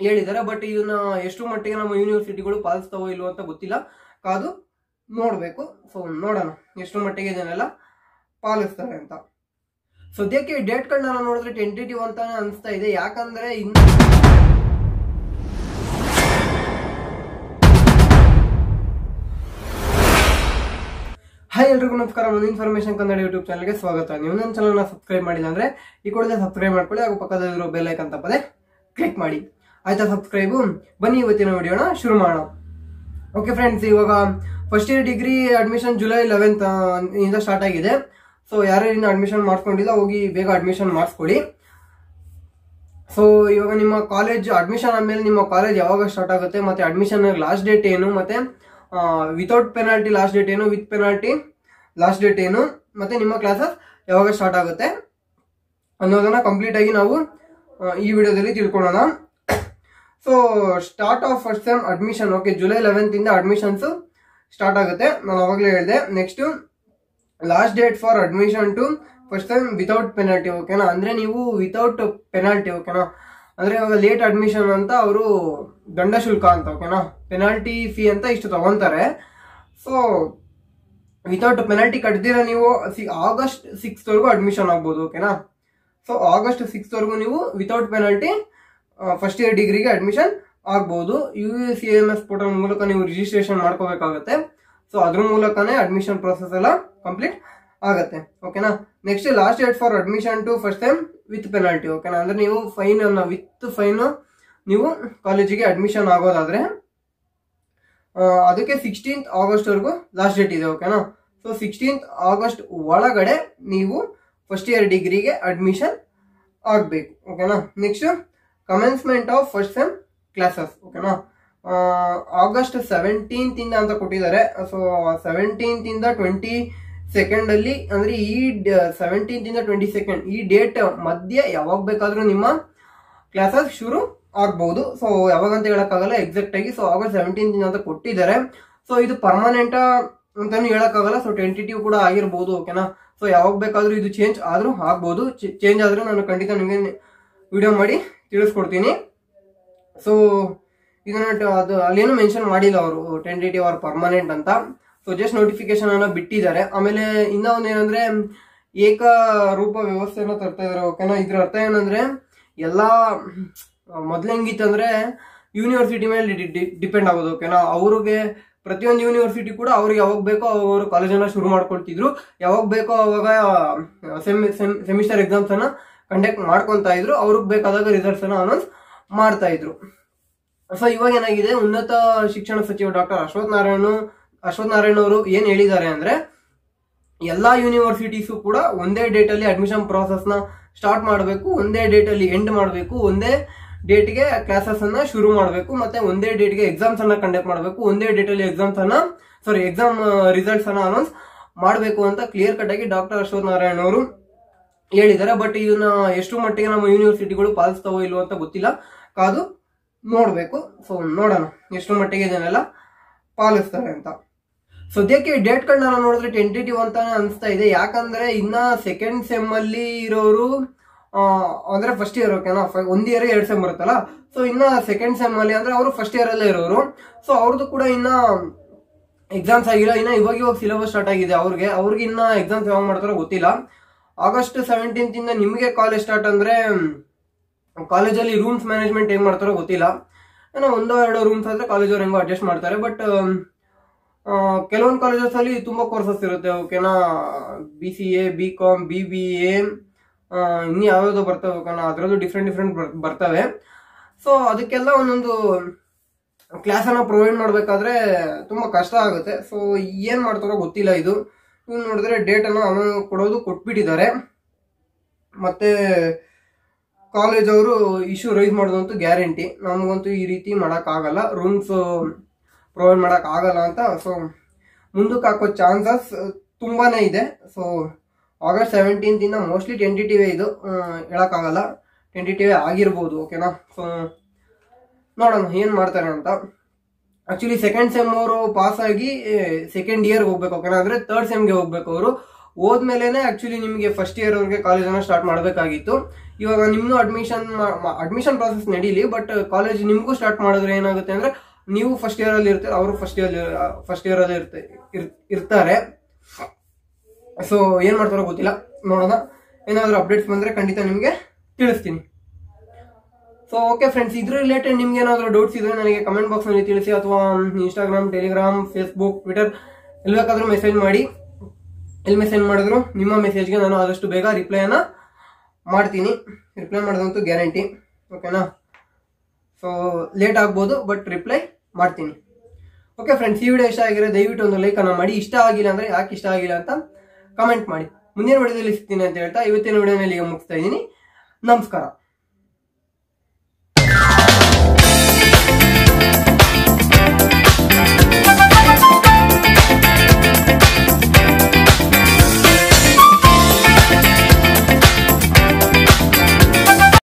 ಹೇಳಿದ್ದಾರೆ. ಬಟ್ ಇದನ್ನ ಎಷ್ಟು ಮಟ್ಟಿಗೆ ನಮ್ಮ ಯೂನಿವರ್ಸಿಟಿಗಳು ಪಾಲಿಸ್ತಾವೋ ಇಲ್ವೋ ಅಂತ ಗೊತ್ತಿಲ್ಲ, ಕಾದು ನೋಡ್ಬೇಕು. ಸೊ ನೋಡೋಣ ಎಷ್ಟು ಮಟ್ಟಿಗೆ ಇದನ್ನೆಲ್ಲ ಪಾಲಿಸ್ತಾರೆ ಅಂತ. ಸದ್ಯಕ್ಕೆ ಡೇಟ್ಗಳನ್ನ ನೋಡಿದ್ರೆ ಟೆಂಟೇಟಿವ್ ಅಂತಾನೆ ಅನಿಸ್ತಾ ಇದೆ. ಯಾಕಂದ್ರೆ ಇನ್ನು ಹಾಯ್ ಎಲ್ರಿಗೂ ನಮಸ್ಕಾರ. ಒಂದು ಇನ್ಫಾರ್ಮೇಶನ್ ಕನ್ನಡ ಯೂಟ್ಯೂಬ್ ಚಾನಲ್ಗೆ ಸ್ವಾಗತ. ನೀವು ನನ್ನ ಚಾನಲ್ನ ಸಬ್ಸ್ಕ್ರೈಬ್ ಮಾಡಿಲ್ಲ ಅಂದ್ರೆ ಈ ಕೂಡಲೇ ಸಬ್ಸ್ಕ್ರೈಬ್ ಮಾಡ್ಕೊಳ್ಳಿ, ಹಾಗೂ ಪಕ್ಕದಲ್ಲಿರೋ ಬೆಲ್ ಐಕಾನ್ ತಪ್ಪದೆ ಕ್ಲಿಕ್ ಮಾಡಿ. ಆಯ್ತಾ ಸಬ್ಸ್ಕ್ರೈಬು? ಬನ್ನಿ ಇವತ್ತಿನ ವಿಡಿಯೋನ ಶುರು ಮಾಡೋಣ. ಓಕೆ ಫ್ರೆಂಡ್ಸ್, ಇವಾಗ first year degree admission July 11th ಇಂದ ಸ್ಟಾರ್ಟ್ ಆಗಿದೆ. ಸೊ ಯಾರು ಇನ್ನು ಅಡ್ಮಿಷನ್ ಮಾಡ್ಕೊಂಡಿಲ್ಲ ಹೋಗಿ ಬೇಗ ಅಡ್ಮಿಷನ್ ಮಾಡಿಸ್ಕೊಡಿ. ಸೊ ಇವಾಗ ನಿಮ್ಮ ಕಾಲೇಜ್ ಅಡ್ಮಿಷನ್ ಆದ್ಮೇಲೆ ನಿಮ್ಮ ಕಾಲೇಜ್ ಯಾವಾಗ ಸ್ಟಾರ್ಟ್ ಆಗುತ್ತೆ, ಮತ್ತೆ ಅಡ್ಮಿಷನ್ ಲಾಸ್ಟ್ ಡೇಟ್ ಏನು, ಮತ್ತೆ ವಿತೌಟ್ ಪೆನಾಲ್ಟಿ ಲಾಸ್ಟ್ ಡೇಟ್ ಏನು, ವಿತ್ ಪೆನಾಲ್ಟಿ ಲಾಸ್ಟ್ ಡೇಟ್ ಏನು, ಮತ್ತೆ ನಿಮ್ಮ ಕ್ಲಾಸಸ್ ಯಾವಾಗ ಸ್ಟಾರ್ಟ್ ಆಗುತ್ತೆ ಅನ್ನೋದನ್ನ ಕಂಪ್ಲೀಟ್ ಆಗಿ ನಾವು ಈ ವಿಡಿಯೋದಲ್ಲಿ ತಿಳ್ಕೊಳ್ಳೋಣ. So start of first sem admission. Okay, July 11th ಇಂದ ಅಡ್ಮಿಷನ್ಸ್ ಸ್ಟಾರ್ಟ್ ಆಗುತ್ತೆ. ನಾನು ಅವಾಗಲೇ ಹೇಳಿದೆ. Next last date for admission to first sem without penalty. ಓಕೆನಾ, ಅಂದ್ರೆ ನೀವು ವಿತೌಟ್ ಪೆನಾಲ್ಟಿ. ಓಕೆನಾ, ಅಂದ್ರೆ ಇವಾಗ ಲೇಟ್ ಅಡ್ಮಿಷನ್ ಅಂತ ಅವರು ದಂಡ ಶುಲ್ಕ ಅಂತ, ಓಕೆನಾ, ಪೆನಾಲ್ಟಿ ಫೀ ಅಂತ ಇಷ್ಟು ತಗೊಂತಾರೆ. ಸೊ ವಿತೌಟ್ ಪೆನಾಲ್ಟಿ ಕಟ್ದಿರ ನೀವು ಆಗಸ್ಟ್ 6th ವರೆಗೂ ಅಡ್ಮಿಷನ್ ಆಗ್ಬೋದು. ಓಕೆನಾ, ಸೊ ಆಗಸ್ಟ್ 6th ವರೆಗೂ ನೀವು ವಿತೌಟ್ ಪೆನಾಲ್ಟಿ ಫಸ್ಟ್ ಇಯರ್ ಡಿಗ್ರಿಗೆ ಅಡ್ಮಿಷನ್ ಆಗ್ಬಹುದು. UCAMS ಪೋರ್ಟಲ್ ಮೂಲಕ ನೀವು ರಿಜಿಸ್ಟ್ರೇಷನ್ ಮಾಡ್ಕೋಬೇಕಾಗತ್ತೆ. ಸೊ ಅದ್ರ ಮೂಲಕನೇ ಅಡ್ಮಿಷನ್ ಪ್ರೊಸೆಸ್ ಎಲ್ಲ ಕಂಪ್ಲೀಟ್ ಆಗತ್ತೆ. ಓಕೆನಾ, next last date for admission to first time with penalty. ಓಕೆನಾ, ಅಂದ್ರೆ ನೀವು ಫೈನ್ ಅನ್ನ ವಿತ್ ಫೈನ್ ನೀವು ಕಾಲೇಜಿಗೆ ಅಡ್ಮಿಷನ್ ಆಗೋದಾದ್ರೆ ಅದಕ್ಕೆ 16th ಆಗಸ್ಟ್ ವರೆಗೂ ಲಾಸ್ಟ್ ಡೇಟ್ ಇದೆ. ಓಕೆನಾ, ಸೊ 16th ಆಗಸ್ಟ್ ಒಳಗಡೆ ನೀವು ಫಸ್ಟ್ ಇಯರ್ ಡಿಗ್ರಿಗೆ ಅಡ್ಮಿಷನ್ ಆಗ್ಬೇಕು. ಓಕೆನಾ, next commencement of first sem classes. ಓಕೆನಾ, ಆಗಸ್ಟ್ 17th ಇಂದ ಅಂತ ಕೊಟ್ಟಿದ್ದಾರೆ. ಸೊ 17th ಇಂದ 22nd ಅಲ್ಲಿ, ಅಂದ್ರೆ ಈ 17th ಇಂದ 22nd ಈ ಡೇಟ್ ಮಧ್ಯೆ ಯಾವಾಗ ಬೇಕಾದ್ರೂ ನಿಮ್ಮ ಕ್ಲಾಸಸ್ ಶುರು ಆಗ್ಬಹುದು. ಸೊ ಯಾವಾಗ ಅಂತ ಹೇಳಕ್ಕಾಗಲ್ಲ ಎಕ್ಸಾಕ್ಟ್ ಆಗಿ. ಸೊ ಆಗಸ್ಟ್ 17th ಇಂದ ಅಂತ ಕೊಟ್ಟಿದ್ದಾರೆ. ಸೊ ಇದು ಪರ್ಮನೆಂಟ್ ಅಂತಾನು ಹೇಳಕ್ಕಾಗಲ್ಲ. ಸೊ ಟೆಂಟೇಟಿವ್ ಕೂಡ ಆಗಿರ್ಬೋದು. ಓಕೆನಾ, ಸೊ ಯಾವಾಗ ಬೇಕಾದ್ರೂ ಇದು ಚೇಂಜ್ ಆದ್ರೂ ಆಗ್ಬಹುದು. ಚೇಂಜ್ ಆದ್ರೂ ನಾನು ಖಂಡಿತ ನಿಮಗೆ ವಿಡಿಯೋ ಮಾಡಿ ತಿಳಿಸ್ಕೊಡ್ತೀನಿ. ಸೊ ಇದನ್ನ ಅದು ಅಲ್ಲೇನು ಮೆನ್ಷನ್ ಮಾಡಿಲ್ಲ ಅವರು ಟೆಂಟೇಟಿವ್ ಆರ್ ಪರ್ಮನೆಂಟ್ ಅಂತ. ಸೊ ಜಸ್ಟ್ ನೋಟಿಫಿಕೇಶನ್ ಅನ್ನ ಬಿಟ್ಟಿದ್ದಾರೆ. ಆಮೇಲೆ ಇನ್ನ ಒಂದೇನಂದ್ರೆ ಏಕರೂಪ ವ್ಯವಸ್ಥೆನ ತರ್ತಾ ಇದಾರೆ. ಓಕೆನಾ, ಇದ್ರ ಅರ್ಥ ಏನಂದ್ರೆ ಎಲ್ಲಾ ಮೊದ್ಲು ಹೆಂಗಿತ್ತಂದ್ರೆ ಯೂನಿವರ್ಸಿಟಿ ಮೇಲೆ ಡಿಪೆಂಡ್ ಆಗೋದು. ಓಕೆನಾ, ಅವ್ರಿಗೆ ಪ್ರತಿಯೊಂದು ಯೂನಿವರ್ಸಿಟಿ ಕೂಡ ಅವ್ರಿಗೆ ಯಾವಾಗ ಬೇಕೋ ಅವರು ಕಾಲೇಜನ್ನ ಶುರು ಮಾಡ್ಕೊಳ್ತಿದ್ರು. ಯಾವಾಗ ಬೇಕೋ ಅವಾಗ ಸೆಮಿಸ್ಟರ್ ಎಕ್ಸಾಮ್ಸ್ ಅನ್ನ ಕಂಡಕ್ಟ್ ಮಾಡ್ಕೊಂತ ಇದ್ರು. ಅವ್ರಿಗೆ ಬೇಕಾದಾಗ ರಿಸಲ್ಟ್ಸ್ ಅನ್ನ ಅನೌನ್ಸ್ ಮಾಡ್ತಾ ಇದ್ರು. ಸೊ ಇವಾಗ ಏನಾಗಿದೆ, ಉನ್ನತ ಶಿಕ್ಷಣ ಸಚಿವ ಡಾಕ್ಟರ್ ಅಶ್ವಥ್ ನಾರಾಯಣ್ ಅವರು ಏನ್ ಹೇಳಿದ್ದಾರೆ ಅಂದ್ರೆ ಎಲ್ಲಾ ಯೂನಿವರ್ಸಿಟೀಸು ಕೂಡ ಒಂದೇ ಡೇಟ್ ಅಲ್ಲಿ ಅಡ್ಮಿಷನ್ ಪ್ರಾಸೆಸ್ ನ ಸ್ಟಾರ್ಟ್ ಮಾಡಬೇಕು, ಒಂದೇ ಡೇಟ್ ಅಲ್ಲಿ ಎಂಡ್ ಮಾಡಬೇಕು, ಒಂದೇ ಡೇಟ್ಗೆ ಕ್ಲಾಸಸ್ ಅನ್ನ ಶುರು ಮಾಡಬೇಕು, ಮತ್ತೆ ಒಂದೇ ಡೇಟ್ಗೆ ಎಕ್ಸಾಮ್ಸ್ ಅನ್ನ ಕಂಡಕ್ಟ್ ಮಾಡಬೇಕು, ಒಂದೇ ಡೇಟ್ ಅಲ್ಲಿ ಎಕ್ಸಾಮ್ ರಿಸಲ್ಟ್ಸ್ ಅನ್ನ ಅನೌನ್ಸ್ ಮಾಡಬೇಕು ಅಂತ ಕ್ಲಿಯರ್ ಕಟ್ ಆಗಿ ಡಾಕ್ಟರ್ ಅಶ್ವಥ್ ನಾರಾಯಣ್ ಅವರು ಹೇಳಿದ್ದಾರೆ. ಬಟ್ ಇದನ್ನ ಎಷ್ಟು ಮಟ್ಟಿಗೆ ನಮ್ಮ ಯೂನಿವರ್ಸಿಟಿಗಳು ಪಾಲಿಸ್ತಾವೋ ಇಲ್ವೋ ಅಂತ ಗೊತ್ತಿಲ್ಲ, ಕಾದು ನೋಡ್ಬೇಕು. ಸೊ ನೋಡೋಣ ಎಷ್ಟು ಮಟ್ಟಿಗೆ ಇದನ್ನೆಲ್ಲ ಪಾಲಿಸ್ತಾರೆ ಅಂತ. ಸದ್ಯಕ್ಕೆ ಡೇಟ್ಗಳನ್ನ ನೋಡಿದ್ರೆ ಟೆಂಟೇಟಿವ್ ಅಂತಾನೆ ಅನಿಸ್ತಾ ಇದೆ. ಯಾಕಂದ್ರೆ ಇನ್ನ ಸೆಕೆಂಡ್ ಸೆಮ್ ಅಲ್ಲಿ ಇರೋರು ಅಂದ್ರೆ ಫಸ್ಟ್ ಇಯರ್. ಓಕೆನಾ, 1 ಇಯರ್ 2 ಸೆಮ್ ಬರುತ್ತಲ್ಲ. ಸೊ ಇನ್ನ ಸೆಕೆಂಡ್ ಸೆಮ್ ಅಲ್ಲಿ ಅಂದ್ರೆ ಅವರು ಫಸ್ಟ್ ಇಯರ್ ಅಲ್ಲೇ ಇರೋರು. ಸೊ ಅವ್ರದ್ದು ಕೂಡ ಇನ್ನ ಎಕ್ಸಾಮ್ಸ್ ಆಗಿಲ್ಲ. ಇನ್ನ ಇವಾಗ ಸಿಲೆಬಸ್ ಸ್ಟಾರ್ಟ್ ಆಗಿದೆ. ಅವ್ರಿಗೆ ಇನ್ನ ಎಕ್ಸಾಮ್ಸ್ ಯಾವಾಗ ಮಾಡ್ತಾರೋ ಗೊತ್ತಿಲ್ಲ. ಆಗಸ್ಟ್ 17th ಇಂದ ನಿಮಗೆ ಕಾಲೇಜ್ ಸ್ಟಾರ್ಟ್ ಅಂದ್ರೆ ಕಾಲೇಜಲ್ಲಿ ರೂಮ್ಸ್ ಮ್ಯಾನೇಜ್ಮೆಂಟ್ ಹೆಂಗ್ ಮಾಡ್ತಾರೋ ಗೊತ್ತಿಲ್ಲ. ಏನೋ 1-2 ರೂಮ್ಸ್ ಆದ್ರೆ ಕಾಲೇಜ್ ಅವ್ರು ಹೆಂಗೋ ಅಡ್ಜಸ್ಟ್ ಮಾಡ್ತಾರೆ. ಬಟ್ ಕೆಲವೊಂದು ಕಾಲೇಜಸ್ ಅಲ್ಲಿ ತುಂಬಾ ಕೋರ್ಸಸ್ ಇರುತ್ತೆ. ಓಕೆನಾ, BCA, BCom, BBA ಇನ್ನು ಯಾವ್ಯಾವ್ದೋ ಬರ್ತವೆ. ಓಕೆನಾ, ಅದರಲ್ಲೂ ಡಿಫ್ರೆಂಟ್ ಬರ್ತವೆ. ಸೊ ಅದಕ್ಕೆಲ್ಲ ಒಂದೊಂದು ಕ್ಲಾಸ್ ಅನ್ನ ಪ್ರೊವೈಡ್ ಮಾಡ್ಬೇಕಾದ್ರೆ ತುಂಬಾ ಕಷ್ಟ ಆಗುತ್ತೆ. ಸೊ ಏನ್ ಮಾಡ್ತಾರೋ ಗೊತ್ತಿಲ್ಲ. ಇದು ನೋಡಿದ್ರೆ ಡೇಟ್ ಅನ್ನ ಕೊಟ್ಬಿಟ್ಟಿದ್ದಾರೆ. ಮತ್ತೆ ಕಾಲೇಜ್ ಅವರು ಇಶ್ಯೂ ರೈಸ್ ಮಾಡೋದಂತೂ ಗ್ಯಾರಂಟಿ. ನಮಗಂತೂ ಈ ರೀತಿ ಮಾಡಕ್ ಆಗಲ್ಲ, ರೂಮ್ಸ್ ಪ್ರೊವೈಡ್ ಮಾಡಕ್ ಆಗಲ್ಲ ಅಂತ. ಸೊ ಮುಂದಕ್ಕೆ ಹಾಕೋ ಚಾನ್ಸಸ್ ತುಂಬಾನೇ ಇದೆ. ಸೊ ಆಗಸ್ಟ್ 17th ಇಂದ ಮೋಸ್ಟ್ಲಿ ಟೆಂಟೇಟಿವ್ ಇದು, ಹೇಳಕ್ಕಾಗಲ್ಲ, ಟೆಂಟೇಟಿವ್ ಆಗಿರ್ಬೋದು. ಓಕೆನಾ, ಸೊ ನೋಡೋಣ ಏನ್ ಮಾಡ್ತಾರೆ ಅಂತ. ಆಕ್ಚುಲಿ ಸೆಕೆಂಡ್ ಸೆಮ್ ಅವರು ಪಾಸ್ ಆಗಿ ಸೆಕೆಂಡ್ ಇಯರ್ಗೆ ಹೋಗ್ಬೇಕು. ಓಕೆನಾ, ಅಂದ್ರೆ ಥರ್ಡ್ ಸೆಮ್ಗೆ ಹೋಗ್ಬೇಕು. ಅವರು ಹೋದ್ಮೇಲೆ ಆಕ್ಚುಲಿ ನಿಮಗೆ ಫಸ್ಟ್ ಇಯರ್ ಅವ್ರಿಗೆ ಕಾಲೇಜನ್ನ ಸ್ಟಾರ್ಟ್ ಮಾಡಬೇಕಾಗಿತ್ತು. ಇವಾಗ ನಿಮ್ದು ಅಡ್ಮಿಷನ್ ಪ್ರಾಸೆಸ್ ನಡೀಲಿ, ಬಟ್ ಕಾಲೇಜ್ ನಿಮ್ಗೂ ಸ್ಟಾರ್ಟ್ ಮಾಡಿದ್ರೆ ಏನಾಗುತ್ತೆ ಅಂದ್ರೆ ನೀವು ಫಸ್ಟ್ ಇಯರ್ ಅಲ್ಲಿ ಇರ್ತಾರೆ, ಅವರು ಫಸ್ಟ್ ಇಯರ್ ಅಲ್ಲಿ ಇರ್ತಾರೆ. ಸೊ ಏನ್ ಮಾಡ್ತಾರೋ ಗೊತ್ತಿಲ್ಲ, ನೋಡೋಣ. ಏನಾದ್ರು ಅಪ್ಡೇಟ್ಸ್ ಬಂದ್ರೆ ಖಂಡಿತ ನಿಮ್ಗೆ ತಿಳಿಸ್ತೀನಿ. ಸೊ ಓಕೆ ಫ್ರೆಂಡ್ಸ್, ಇದ್ರ ರಿಲೇಟೆಡ್ ನಿಮ್ಗೆ ಏನಾದ್ರು ಡೌಟ್ಸ್ ಇದ್ರೆ ನನಗೆ ಕಮೆಂಟ್ ಬಾಕ್ಸ್ ನಲ್ಲಿ ತಿಳಿಸಿ, ಅಥವಾ ಇನ್ಸ್ಟಾಗ್ರಾಮ್, ಟೆಲಿಗ್ರಾಮ್, ಫೇಸ್ಬುಕ್, ಟ್ವಿಟರ್ ಎಲ್ಲಿ ಬೇಕಾದ್ರೂ ಮೆಸೇಜ್ ಮಾಡಿ. ಎಲ್ಲಿ ಮೆಸೇಜ್ ಮಾಡಿದ್ರು ನಿಮ್ಮ ಮೆಸೇಜ್ಗೆ ನಾನು ಆದಷ್ಟು ಬೇಗ ರಿಪ್ಲೈನ ಮಾಡ್ತೀನಿ. ರಿಪ್ಲೈ ಮಾಡೋದಂತೂ ಗ್ಯಾರಂಟಿ, ಓಕೆನಾ. ಸೊ ಲೇಟ್ ಆಗ್ಬೋದು, ಬಟ್ ರಿಪ್ಲೈ ಮಾಡ್ತೀನಿ. ಓಕೆ ಫ್ರೆಂಡ್ಸ್, ಈ ವಿಡಿಯೋ ಇಷ್ಟ ಆಗಿರೋ ದಯವಿಟ್ಟು ಒಂದು ಲೈಕ್ ಅನ್ನ ಮಾಡಿ. ಇಷ್ಟ ಆಗಿಲ್ಲ ಅಂದ್ರೆ ಯಾಕೆ ಇಷ್ಟ ಆಗಿಲ್ಲ ಅಂತ ಕಮೆಂಟ್ ಮಾಡಿ. ಮುಂದಿನ ವಿಡಿಯೋದಲ್ಲಿ ಸಿಗ್ತೀನಿ ಅಂತ ಹೇಳ್ತಾ ಇವತ್ತಿನ ವಿಡಿಯೋನಲ್ಲಿ ಈಗ ಮುಗಿಸ್ತಾ ಇದ್ದೀನಿ. ನಮಸ್ಕಾರ.